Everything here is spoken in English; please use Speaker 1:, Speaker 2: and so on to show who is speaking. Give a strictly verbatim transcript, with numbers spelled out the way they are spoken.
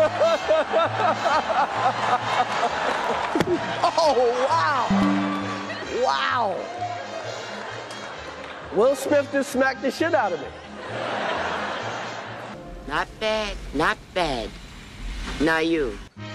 Speaker 1: Oh, wow. Wow. Will Smith just smacked the shit out of me.
Speaker 2: Not bad, not bad. Now you.